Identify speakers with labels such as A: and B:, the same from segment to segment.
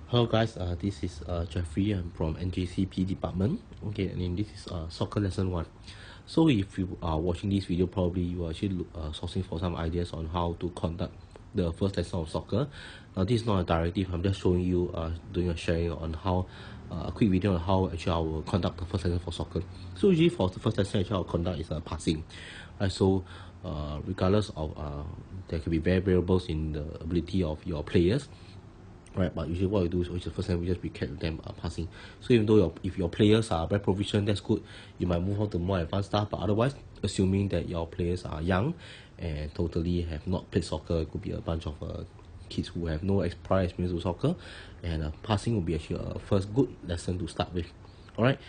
A: Hello guys, this is Jeffrey. I'm from NJCP department. Okay, and this is soccer lesson 1. So if you are watching this video, probably you are actually sourcing for some ideas on how to conduct the first lesson of soccer. Now this is not a directive, I'm just showing you, doing a sharing on how, a quick video on how actually I will conduct the first lesson for soccer. So usually for the first lesson, actually I'll conduct is passing. So regardless of, there can be variables in the ability of your players. Right, but usually what we do is the first time we just recap them passing. So even though if your players are very proficient, that's good. You might move on to more advanced stuff, but otherwise, assuming that your players are young and totally have not played soccer, it could be a bunch of kids who have no prior experience with soccer, and passing will be actually a first good lesson to start with. All right,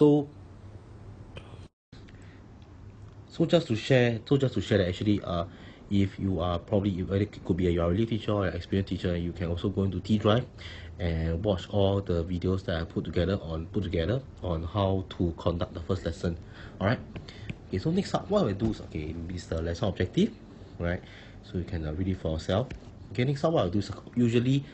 A: so just to share that actually if you are probably, it could be you are a relief teacher or an experienced teacher, you can also go into T Drive and watch all the videos that I put together on how to conduct the first lesson. All right, okay, so next up what I do is, okay, is the lesson objective, right? So you can read it for yourself. Okay, next up what I do is usually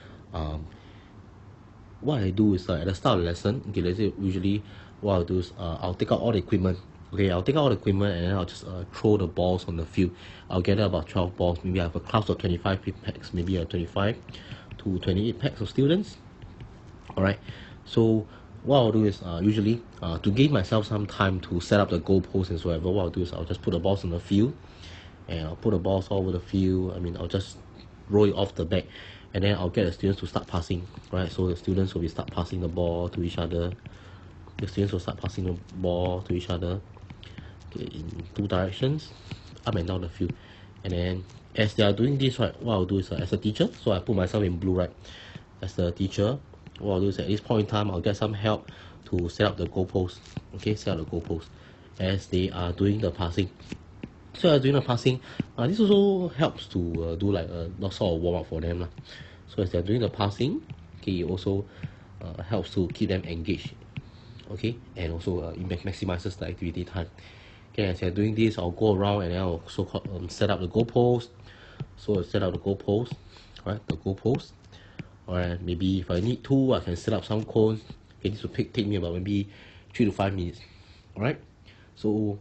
A: what I do is at the start of the lesson, okay, let's say usually what I'll do is I'll take out all the equipment. Okay, I'll take out all the equipment and then I'll just throw the balls on the field. I'll gather about 12 balls. Maybe I have a class of 25 packs, maybe a 25 to 28 packs of students. Alright, so what I'll do is usually to give myself some time to set up the goalposts and so whatever, what I'll do is I'll just put the balls on the field and I'll put the balls all over the field. I'll just roll it off the back and then I'll get the students to start passing, right? So the students will start passing the ball to each other. The students will start passing the ball to each other, okay, in two directions, up and down the field. And then as they are doing this, right, what I'll do is as a teacher, so I put myself in blue, right? As the teacher, what I'll do is at this point in time, I'll get some help to set up the goalpost. Okay, set up the goalpost as they are doing the passing. So as doing the passing, this also helps to do like a sort of warm up for them lah. So as they're doing the passing, okay, it also helps to keep them engaged, okay, and also it maximizes the activity time. Okay, as they're doing this, I'll go around and then I'll set up the goalpost. So I'll set up the goalpost, right? The goalpost. Alright, maybe if I need to, I can set up some cones. Okay, this will take me about maybe 3 to 5 minutes. Alright, so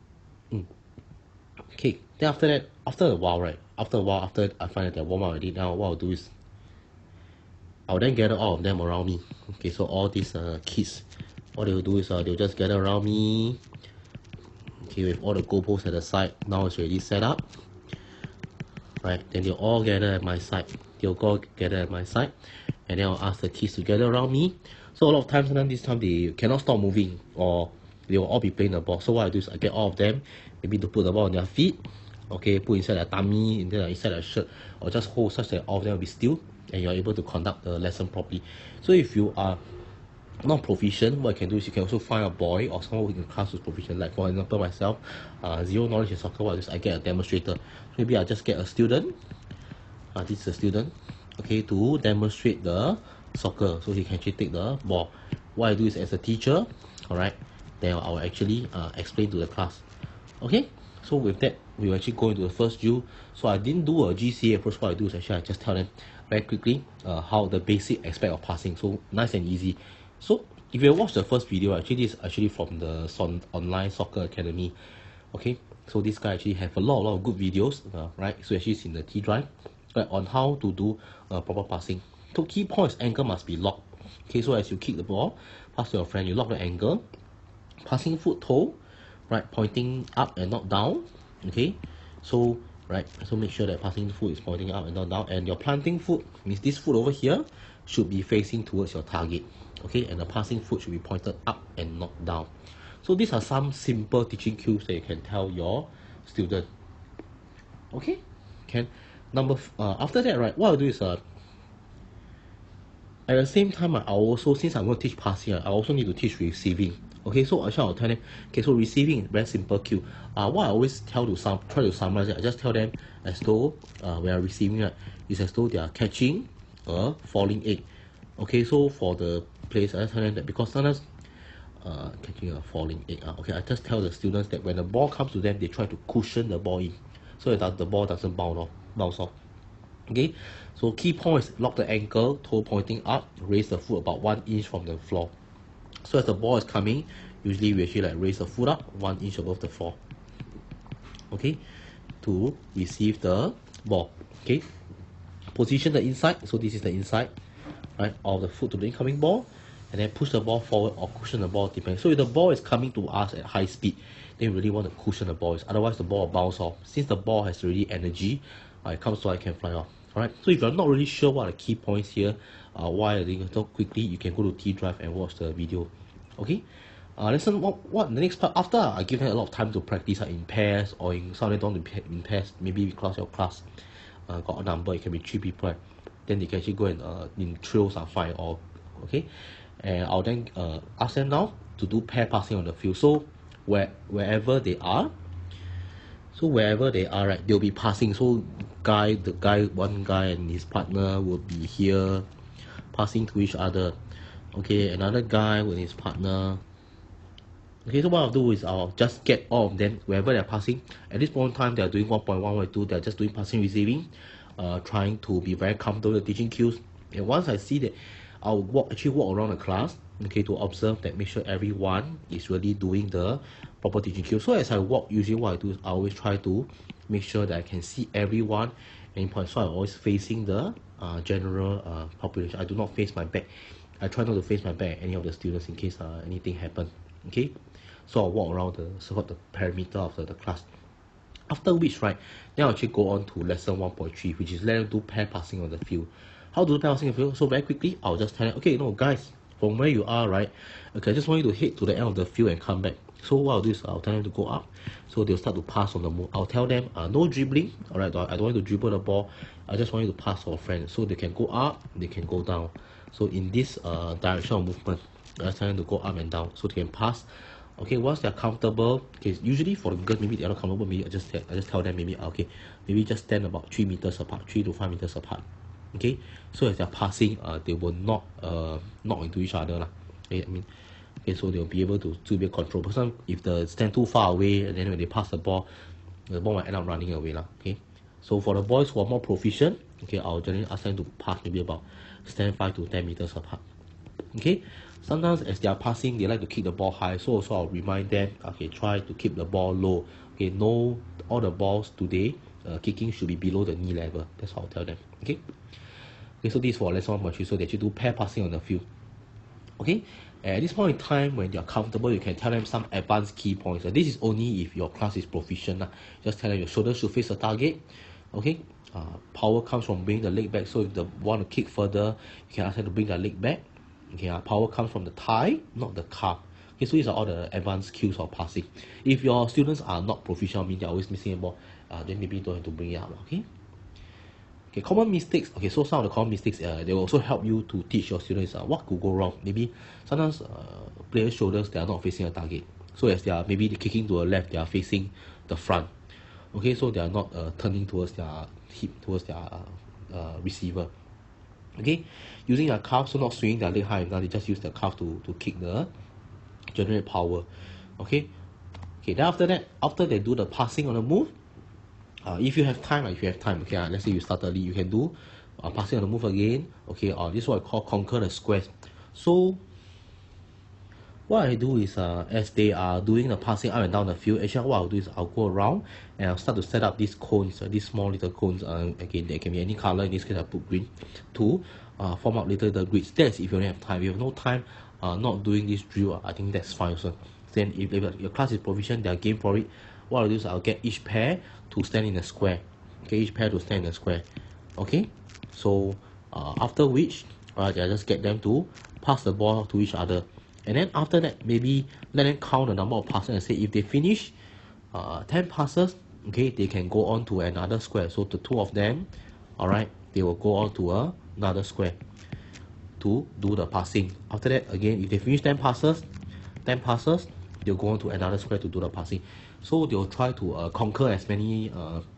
A: okay, then after that, after a while, after I find that they're warm up already, now what I'll do is I'll then gather all of them around me. Okay, so all these kids, what they'll do is they'll just gather around me. Okay, with all the goalposts at the side, now it's already set up. Right, then they'll all gather at my side. And then I'll ask the kids to gather around me. So a lot of times, and then this time they cannot stop moving, or they will all be playing the ball. So what I do is I get all of them, maybe to put the ball on their feet, okay, put inside their tummy, and then inside their shirt, or just hold such that all of them will be still, and you're able to conduct the lesson properly. So if you are not proficient, what you can do is you can also find a boy or someone in the class who's proficient. Like for example myself, zero knowledge in soccer, what is I get a demonstrator. Maybe I just get a student, this is a student, okay, to demonstrate the soccer, so he can actually take the ball. What I do is as a teacher, alright, then I will actually explain to the class. Okay, so with that we will actually go into the first drill. So I didn't do a GCA approach. What I do is actually I just tell them very quickly how the basic aspect of passing, so nice and easy. So if you watch the first video, actually this is actually from the online soccer academy. Okay, so this guy actually have a lot of good videos, right? So actually it's in the T Drive, right, on how to do proper passing. So key points, ankle must be locked. Okay, so as you kick the ball, pass to your friend, you lock the ankle, passing foot toe, right, pointing up and not down. Okay, so right, so make sure that passing foot is pointing up and not down, and your planting foot means this foot over here should be facing towards your target. Okay, and the passing foot should be pointed up and not down. So these are some simple teaching cues that you can tell your student. Okay, can after that, right, what I'll do is at the same time, I also, since I'm going to teach passing, I also need to teach receiving. Okay, so actually I'll tell them, okay, so receiving is very simple cue. What I always try to summarize it, I just tell them as though when I'm receiving, right, it's as though they are catching a falling egg. Okay, so for the players, I just tell them that because sometimes catching a falling egg. Okay, I just tell the students that when the ball comes to them, they try to cushion the ball in, so that the ball doesn't bounce off. Okay, so key points: lock the ankle, toe pointing up, raise the foot about 1 inch from the floor. So as the ball is coming, usually we actually like raise the foot up 1 inch above the floor. Okay, to receive the ball. Okay, position the inside. So this is the inside, right, of the foot to the incoming ball, and then push the ball forward or cushion the ball, depending. So if the ball is coming to us at high speed, then we really want to cushion the ball. Otherwise, the ball will bounce off. Since the ball has already energy, it comes to us, it can fly off. Alright. So if you're not really sure what are the key points here, why are they so quickly, you can go to T Drive and watch the video. Okay. Listen, what the next part after I give them a lot of time to practice in pairs or in some of them don't in pairs, maybe because your class got a number, it can be 3 people, right? Then they can actually go and in trios are fine or okay. And I'll then ask them now to do pair passing on the field. So wherever they are, right, they'll be passing. So one guy and his partner will be here passing to each other. Okay, another guy with his partner. Okay, so what I'll do is I'll just get all of them wherever they're passing. At this point in time, they're doing 1.1, 1.2, they're just doing passing, receiving, trying to be very comfortable with teaching cues. And once I see that, I'll actually walk around the class, okay, to observe that, make sure everyone is really doing the proper teaching cues. So as I walk, usually what I do is I always try to make sure that I can see everyone any point. So I'm always facing the general population. I do not face my back. I try not to face my back at any of the students in case anything happen. Okay, so I'll walk around the so-called the perimeter of the class. After which, right, then I'll actually go on to lesson 1.3, which is let them do pair passing on the field. How to do pair passing on the field? So very quickly, I'll just tell them, okay, no, guys, from where you are, right, okay, I just want you to head to the end of the field and come back. So what I'll do is I'll tell them to go up. So they'll start to pass on the move. I'll tell them, no dribbling, alright, I don't want you to dribble the ball. I just want you to pass for a friend. So they can go up, they can go down. So in this direction of movement, I just tell them to go up and down so they can pass. Okay, once they're comfortable, okay, usually for the girls, maybe they're not comfortable, maybe I just tell them, maybe, okay, maybe just stand about 3 meters apart, 3 to 5 meters apart. Okay, so as they're passing, they will not knock into each other lah. Okay, I mean, okay, so they'll be able to be control. But some, if they stand too far away, and then when they pass the ball might end up running away lah. Okay, so for the boys who are more proficient, okay, I'll generally ask them to pass maybe about stand 5 to 10 meters apart. Okay, sometimes as they are passing, they like to kick the ball high, so also I'll remind them, okay, try to keep the ball low. Okay, no, all the balls today, kicking should be below the knee level. That's what I'll tell them. Okay, so this is for lesson 1.3. So they actually do pair passing on the field. Okay, at this point in time, when you're comfortable, you can tell them some advanced key points. This is only if your class is proficient. Just tell them your shoulders should face the target. Okay, power comes from bringing the leg back. So if they want to kick further, you can ask them to bring their leg back. Okay, power comes from the thigh, not the calf. Okay, so these are all the advanced cues of passing. If your students are not proficient, means they're always missing a ball, then maybe you don't have to bring it up. Okay. Okay, common mistakes. Okay, so some of the common mistakes, they will also help you to teach your students what could go wrong. Maybe sometimes players' shoulders, they are not facing a target. So as they are maybe kicking to the left, they are facing the front. Okay, so they are not turning towards their hip, towards their receiver. Okay, using their calf, so not swinging their leg high enough, they just use their calf to kick the generate power. Okay, then after that, after they do the passing on the move, if you have time, okay, let's say you start early, you can do passing on the move again. Okay, this is what I call conquer the squares. So what I do is as they are doing the passing up and down the field, actually what I'll do is I'll go around and I'll start to set up these cones, these small little cones. Again, they can be any color. In this case, I put green to form out little grids. That's if you don't have time. If you have no time, not doing this drill, I think that's fine also. Then if your class is proficient, they are game for it. What I'll do is I'll get each pair to stand in a square. Okay, each pair to stand in a square. Okay, so after which, I just get them to pass the ball to each other. And then after that, maybe let them count the number of passes and say if they finish 10 passes, okay, they can go on to another square. So the two of them, alright, they will go on to another square to do the passing. After that, again, if they finish 10 passes, they'll go on to another square to do the passing. So they'll try to conquer as many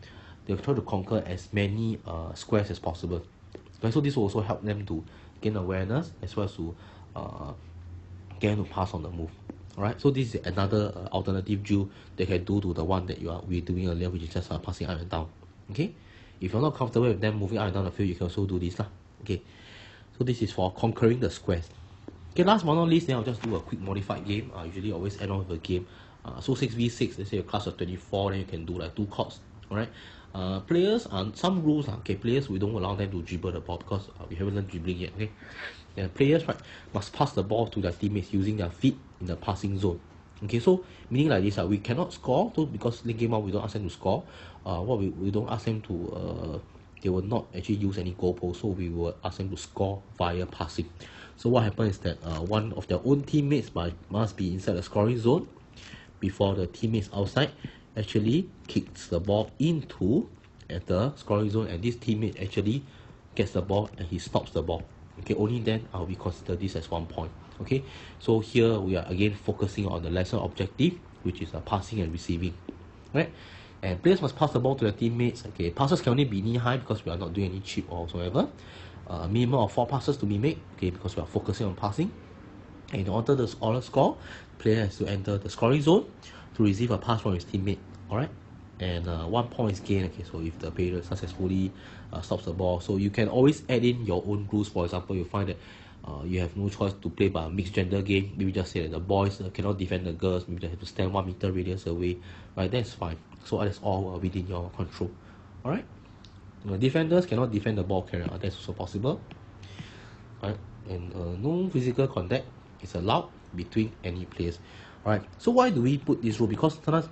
A: squares as possible. Okay, so this will also help them to gain awareness as well as to get them to pass on the move. Alright, so this is another alternative drill they can do to the one that we're doing earlier, which is just passing up and down. Okay, If you're not comfortable with them moving up and down the field, you can also do this lah. Okay, so this is for conquering the squares. Okay, last but not least, then I'll just do a quick modified game. Usually always end off with a game. So 6v6, let's say a class of 24, then you can do like 2 courts. Alright. Players, some rules. Okay, players, we don't allow them to dribble the ball because we haven't learned dribbling yet. Okay, players, right, must pass the ball to their teammates using their feet in the passing zone. Okay, so meaning like this, we cannot score. So because in game 1 we don't ask them to score. What we don't ask them to they will not actually use any goalpost, so we will ask them to score via passing. So what happens is that one of their own teammates must be inside the scoring zone before the teammates outside actually kicks the ball into at the scoring zone, and this teammate actually gets the ball and he stops the ball. Okay, only then we consider this as 1 point. Okay, so here we are again focusing on the lesser objective, which is passing and receiving, right? And players must pass the ball to their teammates. Okay, passes can only be knee high because we are not doing any chip or whatsoever. Minimum of 4 passes to be made. Okay, because we are focusing on passing. And in order to score, player has to enter the scoring zone to receive a pass from his teammate. Alright, and 1 point is gained. Okay, so if the player successfully stops the ball, so you can always add in your own rules. For example, you find that you have no choice to play by a mixed gender game. Maybe just say that the boys cannot defend the girls. Maybe they have to stand 1 meter radius away. Right, that's fine. So that's all within your control. Alright, defenders cannot defend the ball carrier. That's also possible. Right, and no physical contact is allowed between any players. Alright, so why do we put this rule? Because sometimes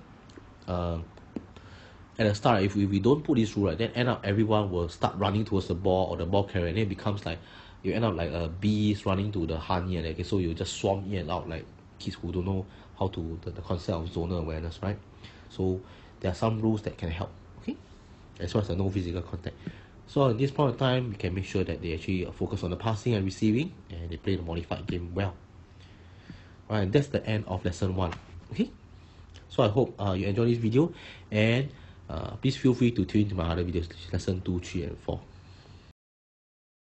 A: at the start, if we don't put this rule, right, then end up everyone will start running towards the ball or the ball carrier, and then it becomes like you end up like bees running to the honey, and okay, so you just swarm in and out like kids who don't know how to the concept of zonal awareness, right? So there are some rules that can help, okay, as well as the no physical contact. So at this point of time, we can make sure that they actually focus on the passing and receiving, and they play the modified game well. Alright, that's the end of lesson 1. Okay, so I hope you enjoy this video, and please feel free to tune into my other videos, lesson 2, 3, and 4.